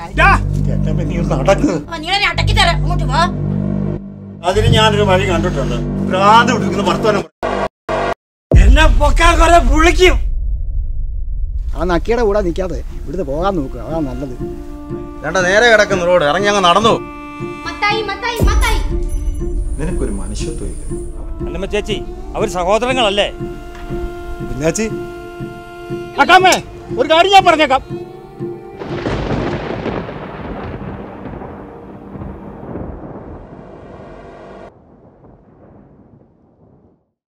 അതിന് ഞാനൊരു വഴി കണ്ടിട്ടുണ്ട്. ഭ്രാന്ത് വിട്ടിരിക്കുന്ന വർത്തമാനം എന്നെ പൊക്കാൻ കുറെ പുളിക്കും. ആ നക്കിയുടെ കൂടെ നിൽക്കാതെ ഇവിടുന്ന് പോകാൻ നോക്കുക, അതാ നല്ലത്. നേരെ കിടക്കുന്ന റോഡ് ഇറങ്ങി അങ്ങ് നടന്നു. നിനക്കൊരു മനുഷ്യത്വം ഇല്ല. അല്ലമ്മ ചേച്ചി, അവർ സഹോദരങ്ങളല്ലേ? ചേച്ചി ഒരു കാര്യം ഞാൻ പറഞ്ഞേക്കാം.